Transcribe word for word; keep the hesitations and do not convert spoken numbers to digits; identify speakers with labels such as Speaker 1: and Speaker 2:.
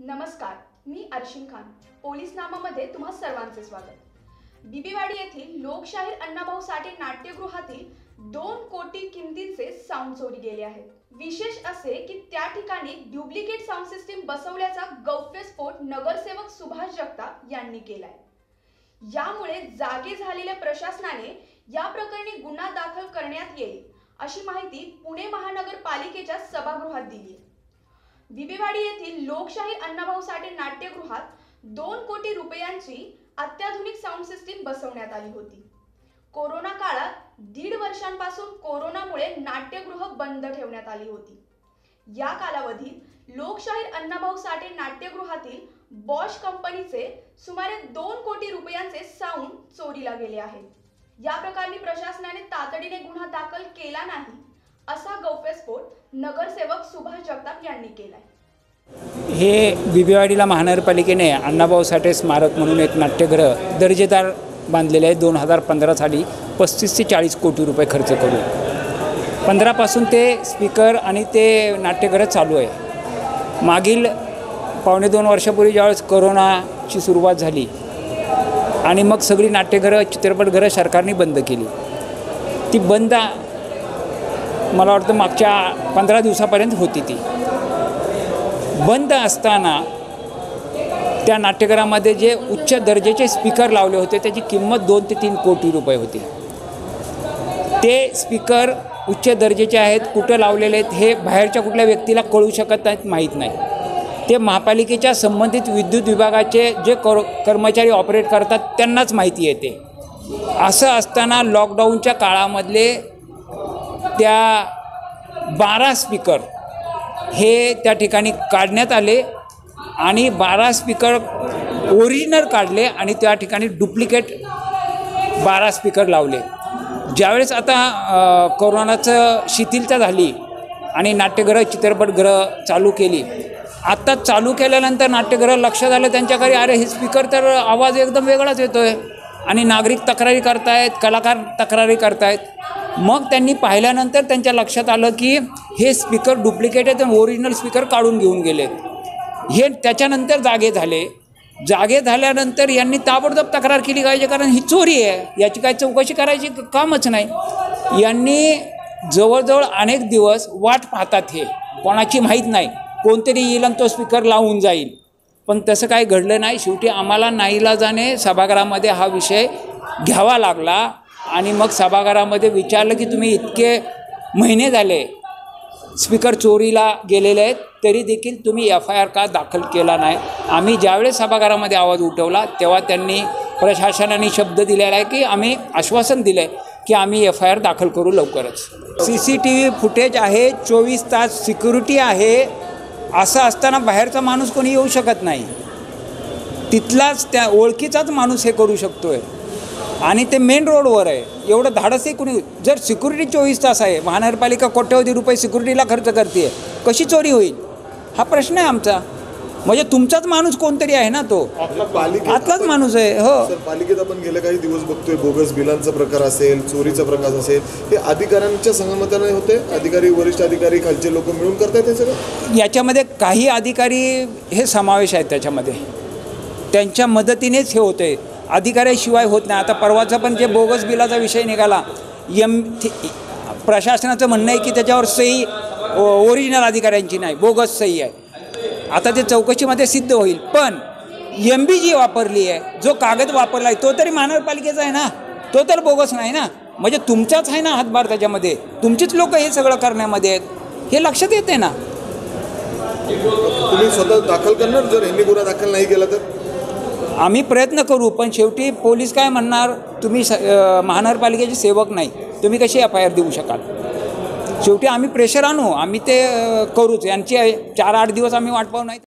Speaker 1: नमस्कार, मी अर्शिन खान. पोलीस नामामध्ये तुम्हा सर्वांचे स्वागत. बिबीवाडी येथील लोकशाहीर अण्णाभाऊ साठे नाट्यगृहातील दोन कोटी किमतीचे साऊंड चोरी गेले आहेत. विशेष असे की त्या ठिकाणी डुप्लिकेट साऊंड सिस्टीम बसवल्याचा गौप्यस्फोट नगरसेवक सुभाष जगताप यांनी केलाय. यामुळे जागे झालेल्या प्रशासनाने या प्रकरणी गुन्हा दाखल करण्यात येईल अशी माहिती पुणे महानगरपालिकेच्या सभागृहात दिली. बिबीवाडी येथील लोकशाहीर अण्णाभाऊ साठे नाट्यगृहात दोन कोटी रुपयांची अत्याधुनिक साऊंड सिस्टीम बसवण्यात आली होती. कोरोना काळात दीड वर्षांपासून कोरोनामुळे नाट्यगृह बंद ठेवण्यात आली होती. या कालावधीत लोकशाहीर अण्णाभाऊ साठे नाट्यगृहातील बॉश कंपनीचे सुमारे दोन कोटी रुपयांचे साऊंड चोरीला गेले आहेत. या प्रकरणी प्रशासनाने तातडीने गुन्हा दाखल केला नाही असा गौप्यस्फोट नगरसेवक सुभाष जगताप यांनी केलाय.
Speaker 2: हे बिबीवाडीला महानगरपालिकेने अण्णाभाऊ साठे स्मारक म्हणून एक नाट्यगृह दर्जेदार बांधलेले आहे. दोन हजार पंधरा साली पस्तीस ते चाळीस कोटी रुपये खर्च करून पंधरापासून ते स्पीकर आणि ते नाट्यगृह चालू आहे. मागील पावणे दोन वर्षापूर्वी ज्यावेळेस कोरोनाची सुरुवात झाली आणि मग सगळी नाट्यगृह चित्रपटगृह सरकारने बंद केली. ती बंद मला वाटतं मागच्या पंधरा दिवसापर्यंत होती. ती बंद असताना त्या नाट्यगृहामध्ये जे उच्च दर्जाचे स्पीकर लावले होते त्याची किंमत दोन ते तीन कोटी रुपये होती. ते स्पीकर उच्च दर्जाचे आहेत, कुठं लावलेले आहेत हे बाहेरच्या कुठल्या व्यक्तीला कळू शकत नाहीत, माहीत नाही. ते महापालिकेच्या संबंधित विद्युत विभागाचे जे कर कर्मचारी ऑपरेट करतात त्यांनाच माहिती येते. असं असताना लॉकडाऊनच्या काळामधले त्या बारा स्पीकर हे त्या ठिकाणी काढण्यात आले आणि बारा स्पीकर ओरिजिनल काढले आणि त्या ठिकाणी डुप्लिकेट बारा स्पीकर लावले. ज्यावेळेस आता कोरोनाचं शिथिलता झाली आणि नाट्यगृह चित्रपटगृह चालू केली, आत्ता चालू केल्यानंतर नाट्यगृह लक्षात आलं त्यांच्याकडे, अरे हे स्पीकर तर आवाज एकदम वेगळाच येतो आहे आणि नागरिक तक्रारी करतायत, कलाकार तक्रारी करतायत. मग त्यांनी पाहिल्यानंतर त्यांच्या लक्षात आलं की हे स्पीकर डुप्लिकेट आहेत आणि ओरिजिनल स्पीकर काढून घेऊन गेले. हे त्याच्यानंतर जागे झाले. जागे झाल्यानंतर यांनी ताबडतोब तक्रार केली पाहिजे, कारण ही चोरी आहे, याची काय चौकशी करायची कामच नाही. यांनी जवळजवळ अनेक दिवस वाट पाहतात, हे कोणाची माहीत नाही, कोणतरी येईल आणि तो स्पीकर लावून जाईल. पण तसं काही घडलं नाही. शेवटी आम्हाला नाईलाजाने सभागृहामध्ये हा विषय घ्यावा लागला आणि मग सभागृहामध्ये विचारलं की तुम्ही इतके महिने झाले स्पीकर चोरीला गेलेले आहेत तरी देखील तुम्ही एफ आय आर का दाखल केला नाही. आम्ही ज्यावेळेस सभागृहामध्ये आवाज उठवला तेव्हा त्यांनी प्रशासनाने शब्द दिलेला आहे की आम्ही आश्वासन दिलं आहे की आम्ही एफ आय आर दाखल करू लवकरच. C C T V footage आहे, चोवीस तास सिक्युरिटी आहे. असं असताना बाहेरचा माणूस कोणी येऊ शकत नाही. तिथलाच त्या ओळखीचाच माणूस हे करू शकतो आहे आणि ते मेन रोडवर आहे. एवढं धाडसही कुणी, जर सिक्युरिटी चोवीस तास आहे, महानगरपालिका कोट्यवधी रुपये सिक्युरिटीला खर्च करते, कशी चोरी होईल हा प्रश्न आहे आमचा. म्हणजे तुमचाच माणूस कोणतरी आहे ना, तो आतलाच माणूस आहे. हो,
Speaker 3: पालिकेत आपण गेले काही दिवस बघतोय बोगस बिलांचा प्रकार असेल, चोरीचा प्रकार असेल, हे अधिकाऱ्यांच्या संगमताने होते. अधिकारी, वरिष्ठ अधिकारी, खालचे लोक मिळून करतात हे सगळं.
Speaker 2: याच्यामध्ये काही अधिकारी हे समावेश आहेत त्याच्यामध्ये, त्यांच्या मदतीनेच हे होते, अधिकाऱ्याशिवाय होत नाही. आता परवाचा पण जे बोगस बिलाचा विषय निघाला, एम प्रशासनाचं म्हणणं आहे की त्याच्यावर सही ओरिजिनल अधिकाऱ्यांची नाही, बोगस सही आहे. आता ते चौकशीमध्ये सिद्ध होईल. पण एम बी जी वापरली आहे, जो कागद वापरला आहे तो तरी महानगरपालिकेचा आहे ना, तो तर बोगस नाही ना. म्हणजे तुमचाच आहे ना हातभार त्याच्यामध्ये, तुमचीच लोक हे सगळं करण्यामध्ये आहेत, हे लक्षात येते ना.
Speaker 3: तुम्ही स्वतः दाखल करणार जर यांनी गुन्हा दाखल नाही केला तर?
Speaker 2: आम्ही प्रयत्न करू, पण शेवटी पोलीस काय म्हणणार, तुम्ही स महानगरपालिकेचे सेवक नाही, तुम्ही कशी एफ आय आर देऊ शकाल. शेवटी आम्ही प्रेशर आणू, आम्ही ते करूच. यांची चार आठ दिवस आम्ही वाट पाहू नाही.